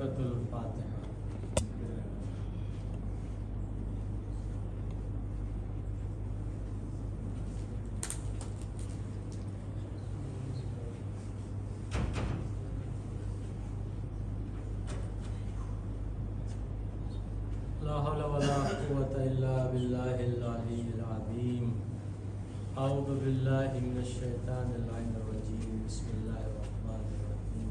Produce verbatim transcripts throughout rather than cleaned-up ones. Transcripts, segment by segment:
सूरतुल फातिहा। ला हौला वला कुव्वता इल्ला बिल्लाहिल अलिय्यिल अज़ीम। अऊज़ु बिल्लाहि मिनश शैतानिर रजीम। बिस्मिल्लाहिर रहमानिर रहीम।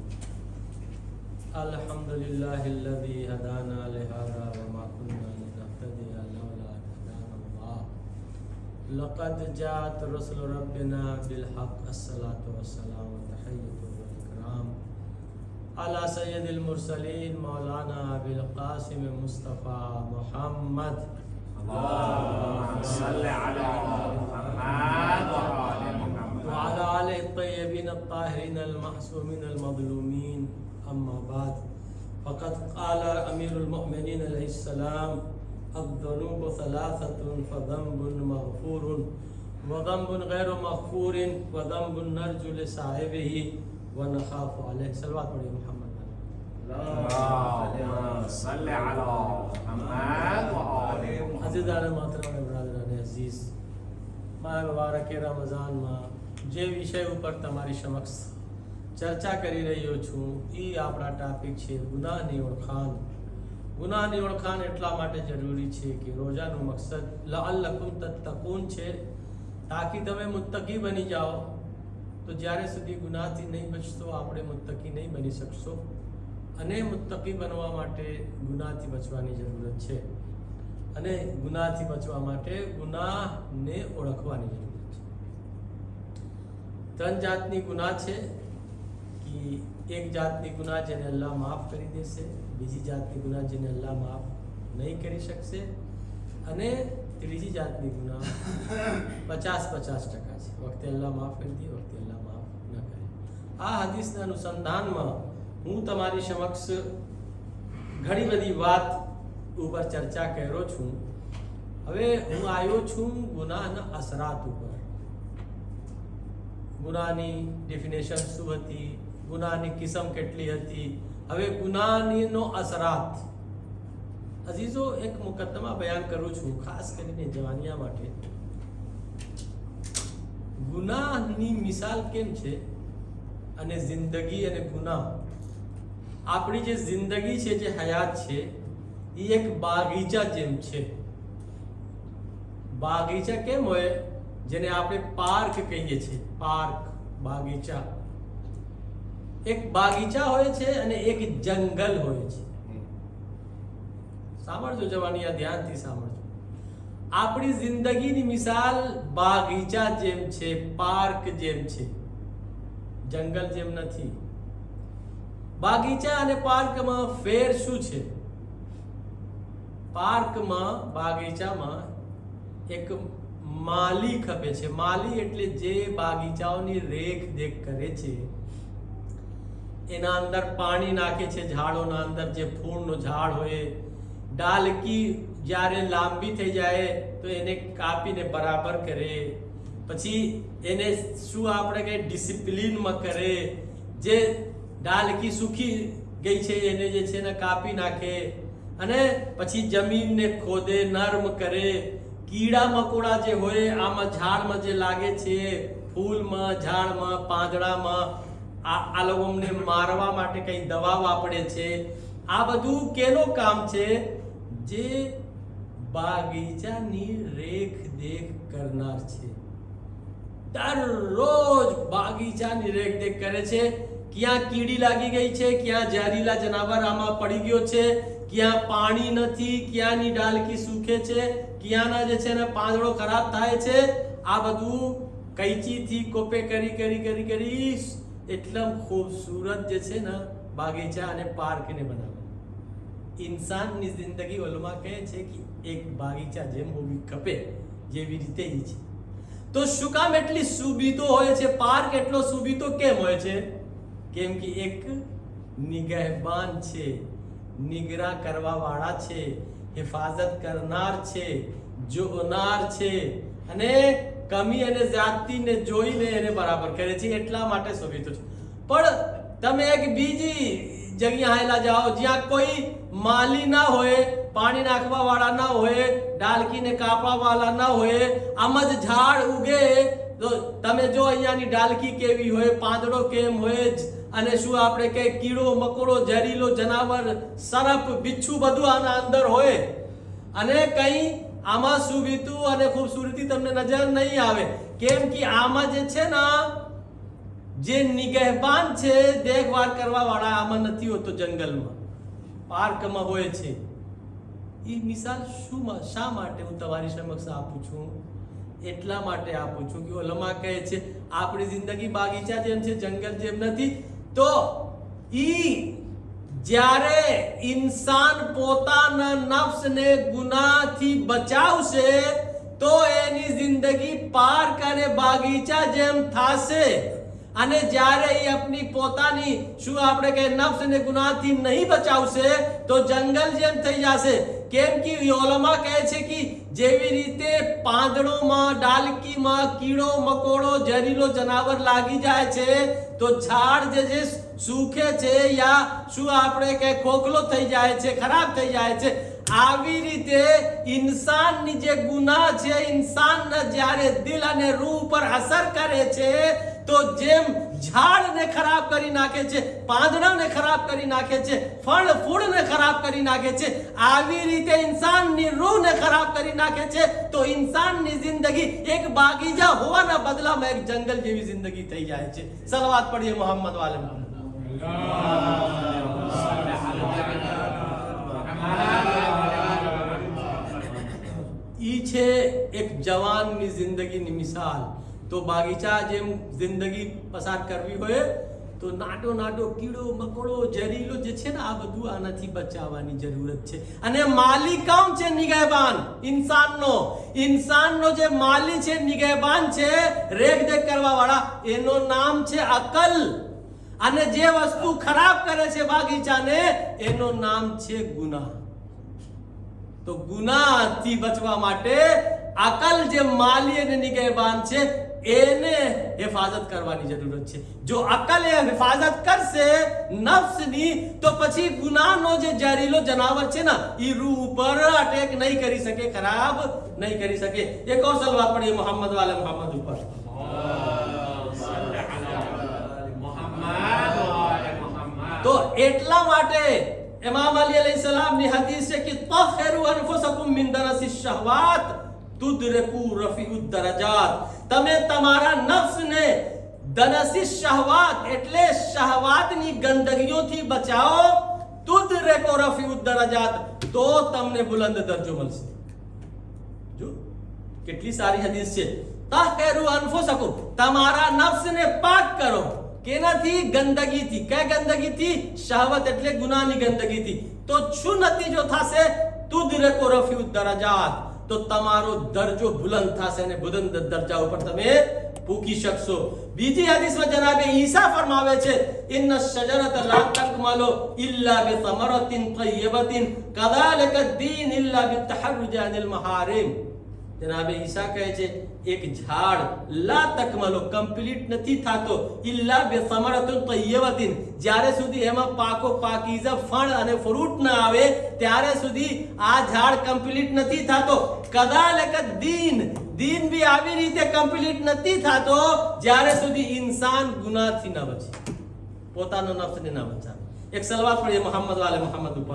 अल्हम्दुलिल्लाहिल्लज़ी हदाना लिहाज़ा व मा कुन्ना लिनहतदिया लौला अन हदानल्लाह। लक़द जाअत रुसुलु रब्बिना बिल हक़्क़। अस्सलातु वस्सलामु व तहिय्यतु व इकराम अला सय्यदिल मुरसलीन मौलाना अबिल क़ासिम मुस्तफ़ा मुहम्मद। अल्लाहुम्मा सल्लि अला मुहम्मद व आलि मुहम्मद व अला आलिहि त्तय्यबीन अत्ताहिरीन अल-मअसूमीन अल-मज़लूमीन। अम्मा बाद फ़क़द क़ाल अमीरुल मुअमिनीन अलैहिस्सलाम अज़्ज़ुनूबु सलासतुन फ़ज़ंबुन मग़फ़ूरुन व ज़ंबुन ग़ैरु मग़फ़ूरिन व ज़ंबुन नरजु लिसाहिबिही व नख़ाफ़ु अलैहि। सल्लल्लाहु अलैहि मोहम्मद। अल्लाहुम्मा सल्लि अला मुहम्मद व आलि मुहम्मद। अज़ीज़ान मोहतरम ब्रदरान अज़ीज़, माह मुबारक रमज़ान में जे विषय पर तमारी समक्ष चर्चा करी रह्यो छूं ई आपणा टॉपिक छे गुनाहनी ओळखाण। गुनाहनी ओळखाण એટલા માટે જરૂરી છે કે રોજાનો મકસદ લઅલ્લકુમ તત્તકૂન છે, તાકી તમે મુત્તકી બની જાઓ। તો જ્યારે સુધી ગુનાહથી નહીં બચશો આપણે મુત્તકી નહીં બની શકશો, અને મુત્તકી બનવા માટે ગુનાહથી બચવાની જરૂરત છે, અને ગુનાહથી બચવા માટે ગુનાહને ઓળખવાની જરૂરત છે। ત્રણ જાતની ગુનાહ છે कि एक जातनी गुनाह जेने अल्लाह माफ करी देशे, बीजी जातनी गुनाह जेने अल्लाह माफ नहीं करी शकशे, अने त्रीजी जातनी गुनाह पचास पचास टका छे, वक्ते अल्लाह माफ करी दे वक्ते अल्लाह माफ न करे। आ हदीसना अनुसंधाનમાં હું તમારી સમક્ષ ઘણી બધી વાત ઉપર ચર્ચા કર્યો છું। હવે હું આવ્યો છું ગુનાહના અસરાત ઉપર। ગુનાહની ડેફિનેશન શું હતી, ગુનાહની કિસ્મ કેટલી હતી, હવે ગુનાહનો અસરાત। અઝીઝો એક મુકદ્દમા બયાન કરું છું ખાસ કરીને જવાનિયા માટે। ગુનાહની મિસાલ કેમ છે અને જિંદગી અને ગુનાહ, આપણી જે જિંદગી છે જે હયાત છે એ એક બાગીચા જેમ છે। બાગીચા કેમ હોય, જેને આપણે પાર્ક કહીએ છીએ, પાર્ક બાગીચા। એક બાગીચા હોય છે અને એક જંગલ હોય છે। સાંભળજો જવાનિયા, ધ્યાનથી સાંભળજો। આપણી જિંદગીની મિસાલ બાગીચા જેમ છે, પાર્ક જેમ છે, જંગલ જેમ નથી। બાગીચા અને પાર્કમાં ફેર શું છે? પાર્કમાં, બાગીચામાં એક માલી ખપે છે। માલી એટલે જે બાગીચાઓની રેખ દેખ કરે છે, એના અંદર પાણી નાખે છે, ઝાડોના અંદર જે ફૂલનો ઝાડ હોય, ડાલકી જ્યારે લાંબી થઈ જાય તો એને કાપીને બરાબર કરે, પછી એને શું આપણે કહીએ ડિસિપ્લિનમાં કરે, જે ડાલકી સૂકી ગઈ છે એને જે છે ને કાપી નાખે, અને પછી જમીનને ખોદે, નરમ કરે। कीड़ा मकोड़ा जे होय आमा झाड़ में जे लागे छे, फूल में, झाड़ में, પાંદડા में, आ आ लोगोने मारवा माटे कई दवा वापरे छे। आ बधु केनो काम छे? जे बागीचानी रेख देख करनार छे। दररोज बागीचानी रेख देख करे छे, क्यां कीड़ी लागी गई छे, क्यां जहरीला जनावर आमा पड़ी गयो छे, क्यां पाणी नथी, क्यांनी डालकी सूखे छे, ક્યાંના જે છે ને પાંદડો ખરાબ થાય છે। આ બધું કઈચીથી કોપે કરી કરી કરી કરી એટલમ ખૂબસૂરત જે છે ને બાગીચા અને પાર્કને બનાવે। ઇન્સાનની જિંદગી ઓલમાં કહે છે કે એક બાગીચા જેમ હોવી ખપે, જેવી રીતે ઈ છે। તો શું કામ એટલી સુબીતો હોય છે? પાર્ક એટલો સુબીતો કેમ હોય છે? કેમ કે એક નિગહબાન છે, નિગરા કરવા વાળા છે, हिफाजत करनार छे, जोनार छे, अने कमी अने जाति ने जोईने एने बराबर करे छे, એટલા માટે શોભિત છે। પણ તમે એક બીજી જગ્યા આવેલા જાઓ જ્યાં કોઈ માલી ના હોય, પાણી નાખવા વાળા ના હોય, ડાલકીને કાપવા વાળા ના હોય, આમ જ ઝાડ ઉગે તો તમે જો અહીંયાની ડાલકી કેવી હોય, પાંદડો કેમ હોય, અને શું આપણે કે કીડો મકોડો ઝેરીલો જનાવર સરપ બિચ્છુ બધું આના અંદર હોય, અને કઈ આમાં સુવિતું અને ખૂબસૂરતી તમને નજર નહીં આવે. કેમ કે આમાં જે છે ને જે નિગહબાન છે, દેખભાળ કરવા વાળા આમાં નથી હોતો, જંગલમાં પાર્કમાં હોય છે. એ મિસાલ શું શા માટે હું તમારી સમક્ષ આપું છું? એટલા માટે આપું છું કે ઉલમા કહે છે આપણી જિંદગી બાગીચા જેમ છે, જંગલ જેમ નથી. તો ઈ જ્યારે ઇન્સાન પોતાના નફ્સને ગુનાહથી બચાવશે તો એની જિંદગી પાર્ક અને બાગીચા જેમ થશે. અને જ્યારે એ આપની પોતાની શું આપણે કે નફ્સને ગુનાહથી નહીં બચાવશે તો જંગલ જેમ થઈ જશે. કેમ કે ઉલમા કહે છે કે જેવી રીતે પાંદડોમાં ડાલકીમાં કીડો મકોડો ઝેરીલો જનાવર લાગી જાય છે તો ઝાડ જે જે સૂખે છે યા શું આપણે કે ખોખલો થઈ જાય છે, ખરાબ થઈ જાય છે, આવી રીતે ઇન્સાનની જે ગુનાહ છે, ઇન્સાનના જ્યારે દિલ અને રૂહ પર અસર કરે છે તો જેમ ઝાડને ખરાબ કરી નાખે છે, પાંદડાને ખરાબ કરી નાખે છે, ફળ ફૂલને ખરાબ કરી નાખે છે, આવી રીતે ઇન્સાનની રૂહને ખરાબ કરી નાખે છે. તો ઇન્સાનની જિંદગી એક બાગીચા હોવાના બદલામાં એક જંગલ જેવી જિંદગી થઈ જાય છે. સલવાત પઢીએ મોહમ્મદ વાલે મોહમ્મદ. ઈ છે એક જવાનની જિંદગીની મિસાલ. તો બાગીચા જેમ જિંદગી પસાર કરવી હોય તો નાટો નાટો કીડો મકોડો ઝેરીલો જે છે ને આ બધું આનાથી બચાવવાની જરૂરત છે. અને માલી કોણ છે? નિગહબાન ઇન્સાનનો. ઇન્સાનનો જે માલી છે, નિગહબાન છે, રેખદેખ કરવા વાળા, એનું નામ છે અકલ. અને જે વસ્તુ ખરાબ કરે છે બાગીચાને એનું નામ છે ગુનાહ. તો ગુનાહથી બચવા માટે અકલ જે માલી અને નિગહબાન છે એને હિફાજત કરવાની જરૂરત છે. જો અકલ એ હિફાજત કરશે નફ્સની તો પછી ગુનાહનો જે ઝેરીલો જનાવર છે ને એ રૂહ ઉપર અટેક નહીં કરી શકે, ખરાબ નહીં કરી શકે. એક ઓર સલવાત પડીએ મોહમ્મદ વાલે મોહમ્મદ ઉપર. તો એટલા માટે ઇમામ અલી અલૈહિસ્સલામની હદીસ છે કે તહહિરુ અનફુસકુમ મિન દરસિશ શહવાત तुदरकू रफीउद दरजात. તમે તમારા નફ્સને દનસિશ શહવાત એટલે શહવાતની ગંદગીઓથી બચાવો. तुदरकू रफीउद दरजात તો તમને બુલંદ દરજો મળશે. જો કેટલી સારી હદીસ છે. તહહિરુ અનફુસકુમ, તમારા નફ્સને પાક કરો. કેનાથી? ગંદગીથી. કઈ ગંદગીથી? શહવત એટલે ગુનાહની ગંદગીથી. તો શું નતીજો થશે? तुदरकू रफीउद दरजात, તો તમારો દરજો બુલંદ થશે અને બુલંદ દરજા ઉપર તમે પૂકી શકશો. બીજી હદીસમાં જનાબે ઈસા ફરમાવે છે ઇન્ન શજરત લા તકમલુ ઇલ્લા બિથમરતિન તય્યબતિન કદાલિકા દીન ઇલ્લા બિતહર્રુજ અનિલ મહારિમ. જનાબે ઈસા કહે છે એક ઝાડ લા તકમલુ કમ્પ્લીટ નથી થતો ઇલ્લા બિથમરતિન તય્યબતિન, જ્યારે સુધી એમાં પાકો પાકીઝા ફળ અને ફ્રૂટ ના આવે ત્યારે સુધી આ ઝાડ કમ્પ્લીટ નથી થતો. કદાલિકા દીન, દીન બી આવી રીતે કમ્પ્લીટ નથી થતો જ્યારે સુધી ઇન્સાન ગુનાહથી ન બચે, પોતાનો નફ્સને ન બચાવે. એક સલવાત પડીએ મોહમ્મદ વાલે મોહમ્મદ ઉપર.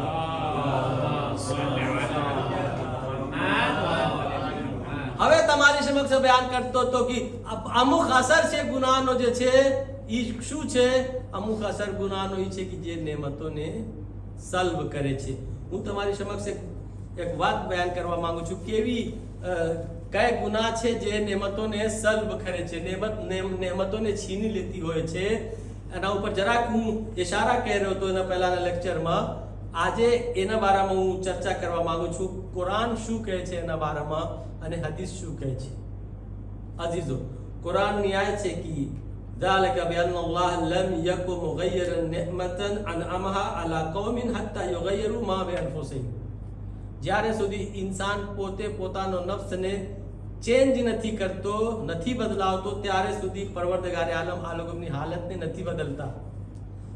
હવે તમારી સમક્ષ બયાન કરતો હતો કે અમુક અસર છે ગુનાહનો જે છે ઈ શું છે? અમુક અસર ગુનાહનો ઈ છે કે જે નેમતોને સલ્બ કરે છે. હું તમારી સમક્ષ એક વાત બયાન કરવા માંગુ છું. કેવી કઈ ગુનાહ છે જે નેમતોને સલ્બ કરે છે, નેમત નેમતોને છીની લેતી હોય છે. એના ઉપર જરાક હું ઇશારા કરી રહ્યો હતો એના પહેલાના લેક્ચરમાં. આજે એના બારામાં હું ચર્ચા કરવા માંગુ છું. કુરાન શું કહે છે એના બારામાં અને હદીસ શું કહે છે. અઝીઝો, કુરાન ન્યાય છે કે ذلك بأن الله لم يكن مغيرا نعمة أنعمها على قوم حتى يغيروا ما بأنفسهم. જ્યારે સુધી ઇન્સાન પોતે પોતાનો નફ્સને ચેન્જ નથી કરતો, નથી બદલાવતો, ત્યારે સુધી પરવરદગારે આલમ આ લોકોની હાલતને નથી બદલતા.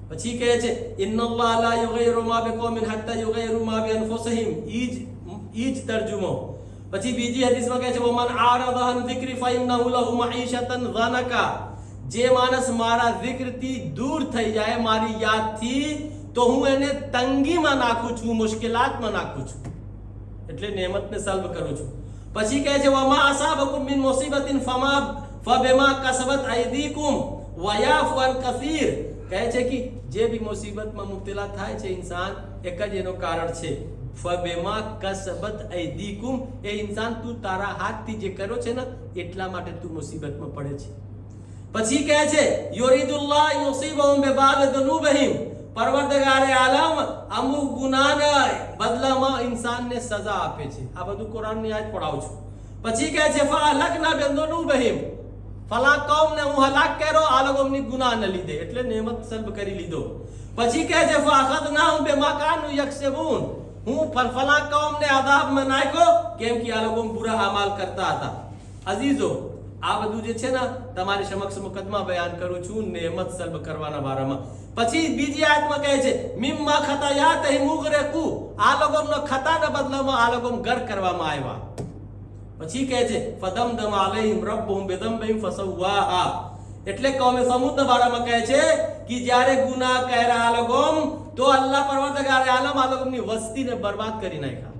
પછી કહે છે ઇન્નલ્લાહ લા યુગયિરુ મા બિકૌમિન હત્તા યુગયિરુ મા બિઅનફુસિહિમ, ઈજ ઈજ તર્જુમો. પછી બીજી હદીસમાં કહે છે વમન આરદા અન ધિક્રી ફઇન્નહુ લહુ મঈશતન ઝનકા, જે માણસ મારા zikરથી દૂર થઈ જાય, મારી યાદથી, તો હું એને તંગીમાં નાખું છું, મુશ્કેલાતમાં નાખું છું, એટલે નેમતને સલ્બ કરું છું. પછી કહે છે વમા અસાબકુમ મિન મુસીબતિન ફમા ફબિમા કસબત અયદીકુમ વયાફુ અન કસીર. કહે છે કે જે બી મુસીબતમાં મુબતલા થાય છે ઇન્સાન, એક જ એનો કારણ છે ફબિમા કસબત અયદીકુમ, એ ઇન્સાન તું તારા હાથથી જે કર્યો છે ને એટલા માટે તું મુસીબતમાં પડે છે. પછી કહે છે યુરીદુલ્લાહ યુસીબહુમ બિબાદ દુનુબહિમ, પરવરદગારે આલમ અમુક ગુનાના બદલામાં ઇન્સાનને સજા આપે છે. આ બધું કુરાનની આયત પઢાવું છું. પછી કહે છે ફઅલકના બિદુનુબહિમ, ફલા કૌમને હું હલાક કર્યો આ લોકોની ગુનાહને લીધે, એટલે નેમત સલ્બ કરી લીધો. પછી કહે છે ફઅખذનાહુમ બિમા કાનુ યક્સબૂન, હું ફલા કૌમને અઝાબમાં નાખ્યો કેમ કે આ લોકો બુરા અમાલ કરતા હતા. અઝીઝો, આ બધું જે છે ને તમારી સમક્ષ મુકદ્દમા બયાન કરું છું નેમત સલ્બ કરવાના બારામાં. પછી બીજી આયતમાં કહે છે મિમ્મા ખતાયાતહિમ મુગરકુ, આ લોકોનો ખતાના બદલામાં આ લોકો ગર કરવામાં આવ્યા. પછી કહે છે ફદમદમ અલૈહિમ રબ્બુહુમ બિદંબિહિમ ફસવાહા, એટલે કૌમે સમૂદના બારામાં કહે છે કે જ્યારે ગુનાહ કર્યા આ લોકો, તો અલ્લાહ પરવરદગાર આલમ આ લોકોની વસ્તીને બરબાદ કરી નાખ્યા.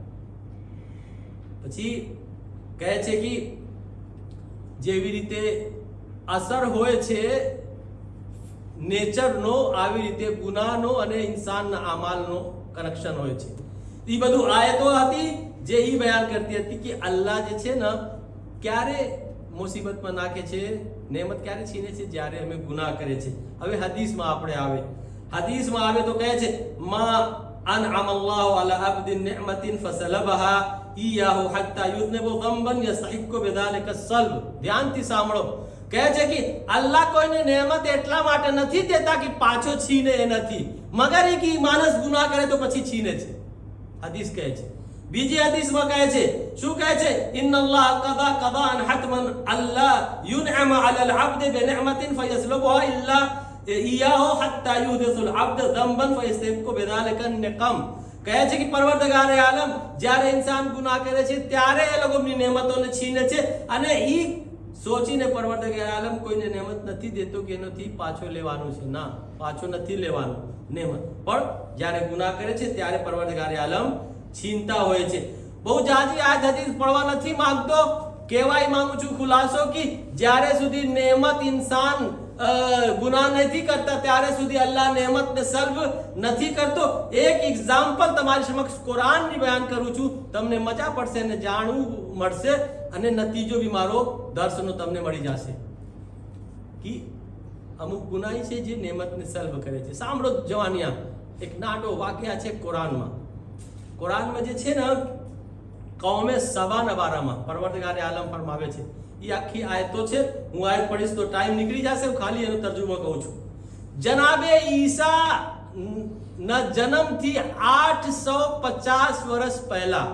પછી કહે છે કે જેવી રીતે અસર હોય છે નેચરનો, આવી રીતે ગુનાહનો અને ઇન્સાનના અમાલનો કનેક્શન હોય છે. એ બધું આયતો હતી જે એ બયાન કરતી હતી કે અલ્લાહ જે છે ને ક્યારે મુસીબતમાં નાખે છે, નેમત ક્યારે છીને છે, જ્યારે અમે ગુનાહ કરે છે. હવે હદીસમાં આપણે આવે, હદીસમાં આવે તો કહે છે મા અનઅમ અલ્લાહુ અલા અબ્દિન નિઅમતિન ફસલબહા ઈયાહુ હત્તા યુذنبુ ذنبا يستحق بذلك السلب. ધ્યાનથી સાંભળો. કહે છે કે અલ્લાહ કોઈને નેમત એટલા માટે નથી દેતા કે પાછો છીને એ નથી, મગર એ કે માણસ ગુનાહ કરે તો પછી છીને છે. હદીસ કહે છે. બીજી હદીસમાં કહે છે શું કહે છે ઇન્નલ્લાહ કદા કદાન હતમન અલ્લાહ યુનઅમ અલા અલ-અબ્દ બિનિઅમતિન ફયસ્લબુહા ઇલ્લા ઈયાહુ હત્તા યુહદિસુલ અબ્દ ذنبا فيستحق بذلك النقم. કહે છે કે પરવરદગારે આલમ જ્યારે ઇન્સાન ગુનાહ કરે છે ત્યારે એ લોકોની નેમતોને છીને છે, અને ઈ સોચીને પરવરદગાર આલમ કોઈને નેમત નથી દેતો કે એનાથી પાછો લેવાનું છે. ના, પાછો નથી લેવાનું નેમત, પણ જ્યારે ગુનાહ કરે છે ત્યારે પરવરદગારે આલમ છીનતા હોય છે. બહુ જાજી આ હદીસ પડવા નથી માંગતો, કહેવાય માંગુ છું ખુલાસો કે જ્યારે સુધી નેમત ઇન્સાન ગુનાહ નથી કરતા ત્યારે સુધી અલ્લાહ નેમતને સલ્બ નથી કરતો. એક એક્ઝામ્પલ તમારી સમક્ષ કુરાનની બયાન કરું છું, તમને મજા પડશે અને જાણવું મળશે, અને નતીજો બી મારો દર્શનો તમને મળી જશે કે અમુક ગુનાહી છે જે નેમતને સલ્બ કરે છે. સાંભળો જવાનિયા, એક નાનો વાક્યા છે કુરાનમાં. કુરાનમાં જે છે ને કૌમે સબાના બારામાં પરવરદગારે આલમ ફરમાવે છે. એ આખી આયતો છે, હું આયત પઢીશ તો ટાઈમ નીકળી જશે, હું ખાલી એનો તર્જુમો કહું છું. જનાબે ઈસા ના જન્મથી આઠસો પચાસ વર્ષ પહેલા,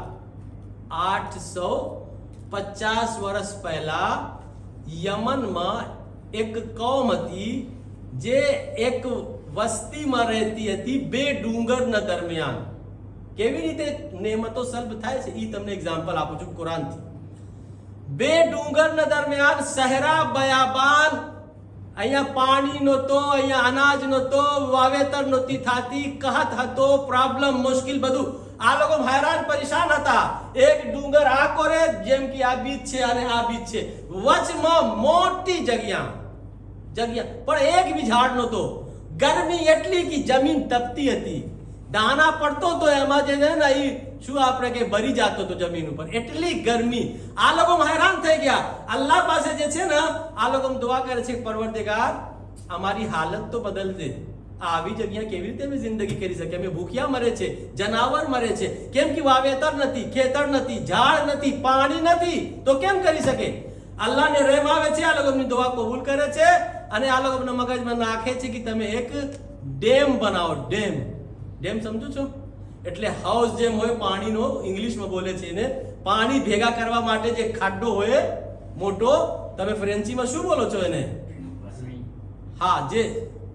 આઠસો પચાસ વર્ષ પહેલા યમનમાં એક કૌમ હતી જે એક વસ્તીમાં રહેતી હતી બે ડુંગરના દરમિયાન. કેવી રીતે નેમતો સલ્બ થાય છે એ તમને એક્ઝામ્પલ આપું છું કુરાનથી. બે ડુંગરના દરમિયાન સહેરા બયાબાન, અહીંયા પાણી નહોતો, અહીંયા અનાજ નહોતો, વાવેતર નહોતી થતી, કહત હતો, પ્રોબ્લેમ, મુશ્કેલ બધું. આ લોકો હેરાન પરેશાન હતા. એક ડુંગર આ કોરે જેમ કે આ બીચ છે અને આ બીચ છે, વચમાં મોટી જગ્યા જગ્યા પણ એક બી ઝાડ નહોતો. ગરમી એટલી કે જમીન તપતી હતી, દાણા પડતો તો એમાં જે છે ને એ શું આપણે કે ભરી જતો તો જમીન ઉપર, એટલી ગરમી. આ લોકો હેરાન થઈ ગયા. અલ્લાહ પાસે જે છે ને આ લોકો દુઆ કરે છે પરવરદગાર અમારી હાલત તો બદલ દે, આવી જગ્યા કેવી રીતે અમે જિંદગી કરી શકીએ, અમે ભૂખ્યા મરે છે, જનાવર મરે છે, કેમ કે વાવેતર નથી, ખેતર નથી, ઝાડ નથી, પાણી નથી, તો કેમ કરી શકે. અલ્લાહને રહેમ આવે છે, આ લોકોની દુઆ કબૂલ કરે છે, અને આ લોકોના મગજમાં નાખે છે કે તમે એક ડેમ બનાવો. ડેમ ડેમ સમજો છો? એટલે હાઉસ જેમ હોય પાણીનો, ઇંગ્લિશમાં બોલે છે એને, પાણી ભેગા કરવા માટે જે ખાડો હોય મોટો, તમે ફ્રેન્ચીમાં શું બોલો છો એને? હા, જે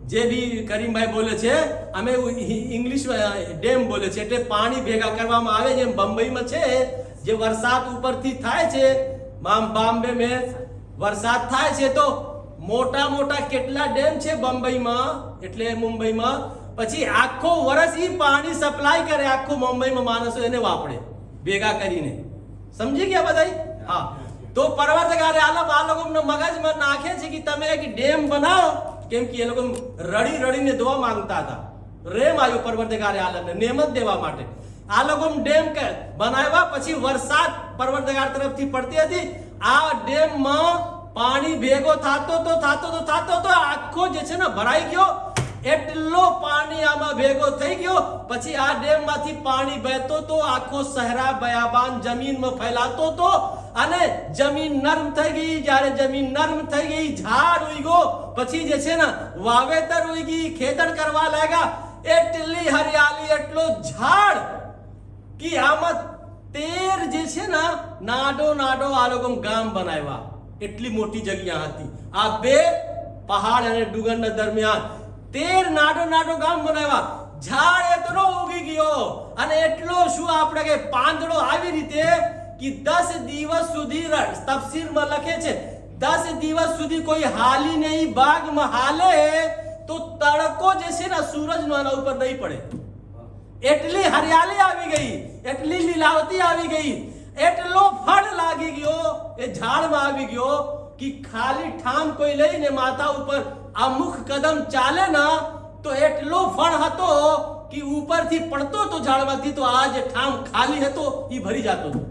જે બી કરીમભાઈ બોલે છે અમે ઇંગ્લિશ ડેમ બોલે છે એટલે પાણી ભેગા કરવામાં આવે જેમ બંબઈમાં છે જે વરસાદ ઉપરથી થાય છે બોમ્બે મેં વરસાદ થાય છે તો મોટા મોટા કેટલા ડેમ છે બંબઈમાં એટલે મુંબઈમાં પછી આખો વર્ષ ઈ પાણી સપ્લાય કરે આખો મુંબઈમાં માણસો એને વાપરે ભેગા કરીને સમજી ગયા બધા હા તો પરવર્તગારે આલમ આ લોકોનો મગજમાં નાખે છે કે તમે એક ડેમ બનાવો કેમ કે એ લોકો રડી રડીને દુઆ માંગતા હતા રેમ આવ્યો પરવર્તગારે આલમને નેમત દેવા માટે આ લોકો ડેમ બનાવ્યા પછી વરસાદ પરવર્તગાર તરફથી પડતી હતી આ ડેમમાં પાણી ભેગો થાતો તો થાતો તો થાતો તો આખો જે છે ને ભરાઈ ગયો એટલો પાણી આમાં ભેગો થઈ ગયો પછી આ ડેમ માંથી પાણી વહેતો તો આખો સહરા બયાબાન જમીનમાં ફેલાતો તો અને જમીન નરમ થઈ ગઈ જ્યારે જમીન નરમ થઈ ગઈ ઝાડ ઉગ્યો પછી જે છે ને વાવેતર ઉગી ખેતર કરવા લાગ્યા એટલી હરિયાળી એટલો ઝાડ કે આમાં તેર જે છે ને નાડો નાડો આ લોકો ગામ બનાવ્યા એટલી મોટી જગ્યા હતી આ બે પહાડ અને ડુંગરના દરમિયાન તેર નાડો નાડો ગામ બનાવ્યા ઝાડ એટલો ઉગી ગયો અને એટલો શું આપણે કે પાંદડો આવી રીતે કે દસ દિવસ સુધી તફસીરમાં લખે છે દસ દિવસ સુધી કોઈ હાલી નહીં બાગમાં હાલે તો તડકો જે છે ને સૂરજનો આના ઉપર નહીં પડે એટલી હરિયાળી આવી ગઈ એટલી લીલાવતી આવી ગઈ એટલો ફળ લાગી ગયો એ ઝાડમાં આવી ગયો કે ખાલી ઠામ કોઈ લઈને માથા ઉપર આ મુખ કદમ ચાલે ના તો એટલો ફળ હતો કે ઉપરથી પડતો તો ઝાડમાંથી તો આ જે ઠામ ખાલી હતો એ ભરી જતો હતો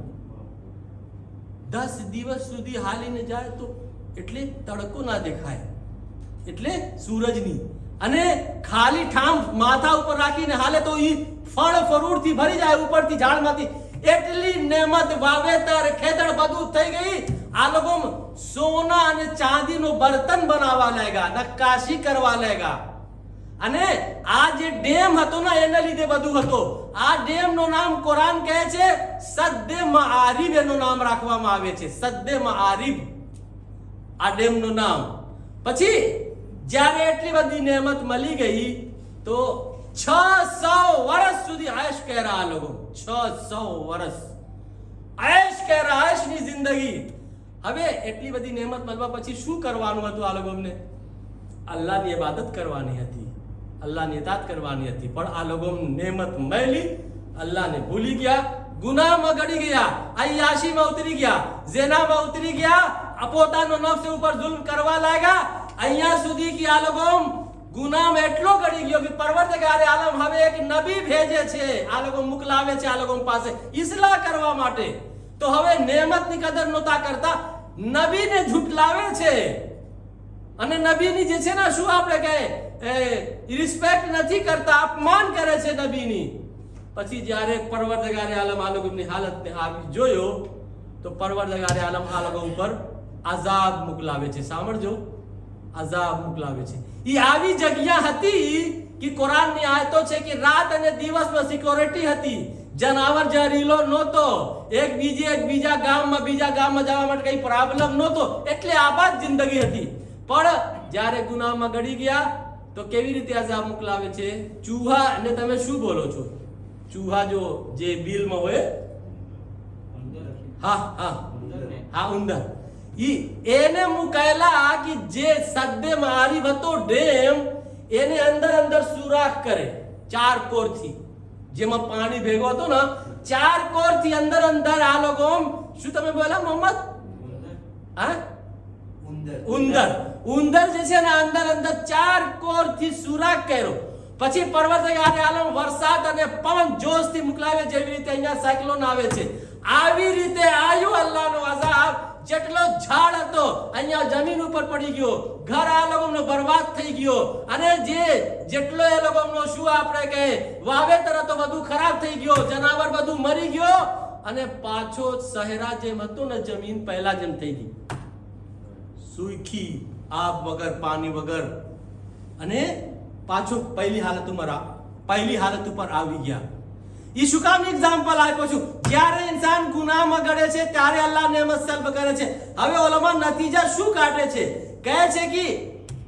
દસ દિવસ સુધી હાલીને જાય તો એટલે તડકો ના દેખાય એટલે સૂરજની અને ખાલી ઠામ માથા ઉપર રાખીને હાલે તો ઈ ફળ ફરૂટથી ભરી જાય ઉપરથી ઝાડમાંથી એટલી નેમત વાવેતર ખેતર બધું થઈ ગઈ આ લોકો સોના અને ચાંદીનો બર્તન બનાવવા લાગ્યા નક્કાશી કરવા લાગ્યા અને આ જે ડેમ હતો ને એના લીધે બધું હતો આ ડેમ નું નામ કુરાન કહે છે સદ્દે મઆરીબ એનું નામ રાખવામાં આવે છે સદ્દે મઆરીબ આ ડેમ નું નામ પછી જ્યારે એટલી બધી નેમત મળી ગઈ તો છસો વર્ષ સુધી આયશ કર્યા આ લોકો છસો વર્ષ આયશ કર્યા આયશની જિંદગી હવે એટલી બધી નેમત મળવા પછી શું કરવાનું હતું આ લોકોને અલ્લાહની ઇબાદત કરવાની હતી અલ્લાહની ઇતાત કરવાની હતી પણ આ લોકો નેમત મળી અલ્લાહને ભૂલી ગયા ગુનાહમાં ગળી ગયા અય્યાશીમાં ઉતરી ગયા ઝિનામાં ઉતરી ગયા પોતાનો નફ્સ ઉપર જુલ્મ કરવા લાગ્યા અહીંયા સુધી કે આ લોકો ગુનાહમાં એટલો ગળી ગયો કે પરવર્તગારે આલમ હવે એક નબી ભેજે છે આ લોકો મોકલાવે છે આ લોકો પાસે ઇસ્લાહ કરવા માટે તો હવે નેમતની કદર નહોતા કરતા નબીને ઝૂટલાવે છે અને નબીની જે છે ને શું આપણે કહે રિસ્પેક્ટ નથી કરતા અપમાન કરે છે નબીની પછી જ્યારે પરવર્તગારે આલમ આ લોકોની હાલતને આવી જોયો તો પરવર્તગારે આલમ આ લોકો ઉપર અઝાબ મોકલાવે છે સાંભળજો અઝાબ મોકલાવે છે ઈ આવી જગ્યા હતી કે કુરાનની આયતો છે કે રાત અને દિવસમાં સિક્યોરિટી હતી જનાવર જહરીલો નહોતો એક બીજે એક બીજા ગામમાં બીજા ગામમાં જવા માટે કઈ પ્રોબ્લેમ નહોતો એટલે આબાદ જિંદગી હતી પણ જ્યારે ગુનાહમાં ગળી ગયા તો કેવી રીતે અઝાબ મોકલાવે છે ચૂહા અને તમે શું બોલો છો ચૂહા જો જે બિલમાં હોય હા હા હા ઉંદર ઈ એને મુકાયેલા કે જે સદ્દે મઆરીબ હતો ડેમ એને અંદર અંદર સુરાખ કરે ચાર કોરથી જેમાં પાણી ભેગો હતો ને ચાર કોરથી અંદર અંદર આ લોકો શું તમે બોલા મોહમ્મદ હા ઉંદર ઉંદર ઉંદર જે છે ને અંદર અંદર ચાર કોરથી સુરાખ કર્યો પછી પરવર્તગારે આલમ વરસાદ અને પવન જોશથી મોકલાવે જેવી રીતે અહીંયા સાયક્લોન આવે છે આવી રીતે આયો અલ્લાહનો અઝાબ જેટલો ઝાડ હતો અહીંયા જમીન ઉપર પડી ગયો ઘર આ લોકોનો બરબાદ થઈ ગયો અને જે જેટલો એ લોકોનો શું આપણે કહે વાવેતર હતો બધું ખરાબ થઈ ગયો જનાવર બધું મરી ગયો અને પાછો સહેરા જેમ હતો ને જમીન પહેલા જેમ થઈ ગઈ સુખી આબ વગર પાણી વગર અને પાછો પહેલી હાલત ઉપર પહેલી હાલત ઉપર આવી ગયા ઈ શું કામ એક્ઝામ્પલ આપ્યો છું જ્યારે ઇન્સાન ગુનાહમાં ગળે છે ત્યારે અલ્લાહ નેમત સલ્બ કરે છે હવે ઉલમા નતીજા શું કાઢે છે કહે છે કે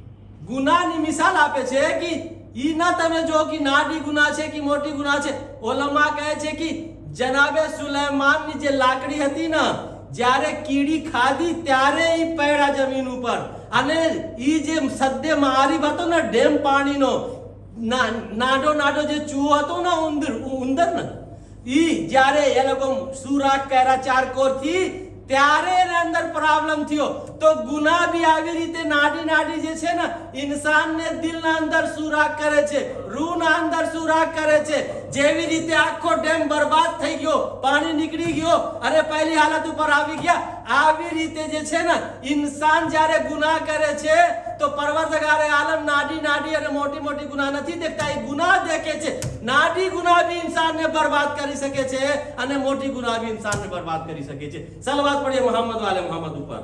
ગુનાની મિસાલ આપે છે કે ઈ ના તમે જો કે નાની ગુના છે કે મોટી ગુના છે. ઓલમા કહે છે કે જનાબે સુલેમાનની જે લાકડી હતી ને, જ્યારે કીડી ખાધી ત્યારે ઈ પડ્યા જમીન ઉપર. અને ઈ જે સદ્દે મારીબ હતો ને ડેમ પાણીનો, નાડો નાડો જે ચૂહો હતો ને ઉંદર ઉંદર ને, ઈ જ્યારે એ લોકો સુરાખ કર્યા ચારકોર થી ત્યારે એને અંદર પ્રોબ્લેમ થયો. તો ગુના બી આવી રીતે નાડી નાડી જે છે ને ઇન્સાનને દિલના અંદર સુરાખ કરે છે, રૂહના અંદર સુરાખ કરે છે. જેવી રીતે આખો ડેમ બરબાદ થઈ ગયો, પાણી નીકળી ગયો અને પહેલી હાલત ઉપર આવી ગયા, આવી રીતે જે છે ને ઇન્સાન જ્યારે ગુનાહ કરે છે તો પરવરદગારે આલમ નાડી નાડી અને મોટી મોટી ગુનાહ નથી દેખતા, એ ગુનાહ દેખે છે. નાડી ગુનાહ भी इंसान ने बर्बाद કરી શકે છે અને મોટી ગુનાહ भी इंसान ने बर्बाद કરી શકે છે. સલવાત પढ़िए मोहम्मद वाले मोहम्मद ઉપર.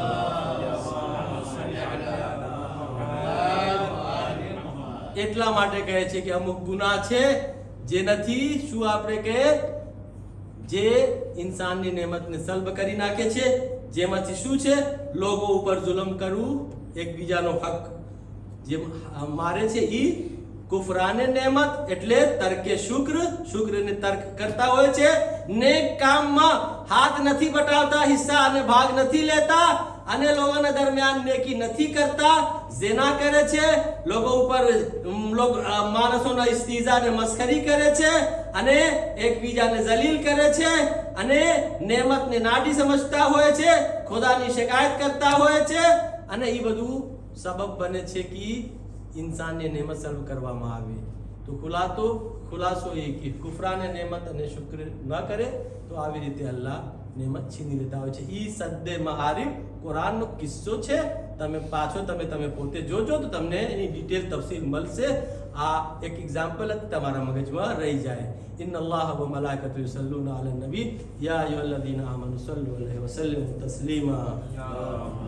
એટલા માટે કહે છે કે અમુક ગુનાહ છે જે નથી શું આપણે કહે જે ઇન્સાનની નેમતને સલ્બ કરી નાખે છે. જેમાંથી શું છે? લોકો ઉપર જુલમ કરવું, એકબીજાનો હક જે મારે છે ઈ કુફરાને નેમત એટલે તર્કે શુક્ર, શુક્રને તર્ક કરતા હોય છે. નેક કામમાં હાથ નથી બટાવતા, હિસ્સા અને ભાગ નથી લેતા અને લોકોના દરમિયાન નેકી નથી કરતા, ઝિના કરે છે, લોકો ઉપર લોક માણસોના ઇસ્તીઝા અને મસ્કરી કરે છે અને એકબીજાને જલીલ કરે છે અને નેમતને નાડી સમજતા હોય છે, ખુદાની શિકાયત કરતા હોય છે અને એ બધું સબબ બને છે કે इंसानने नेमत सर्व કરવામાં આવે. તો ખુલાતો ખુલાસો એ કે કુફરાને નેમત અને શુક્ર ન કરે તો આવી રીતે અલ્લાહ નેમત છીની લેતા હોય છે. ઈ સદ્દે મહારિબ કુરાનનો કિસ્સો છે. તમે પાછો તમે તમે પોતે જોજો તો તમને એની ડિટેલ તફસીલ મળશે. આ એક એક્ઝામ્પલ જ તમારા મગજમાં રહી જાય. ઇન્ન અલ્લાહ વ મલાઇકતુ યુસલ્લુના અલન નબી યા અય્યુહલ્લઝીના આમનુ સલ્લુ અલૈહિ વસલ્લિમુ તસ્લીમા.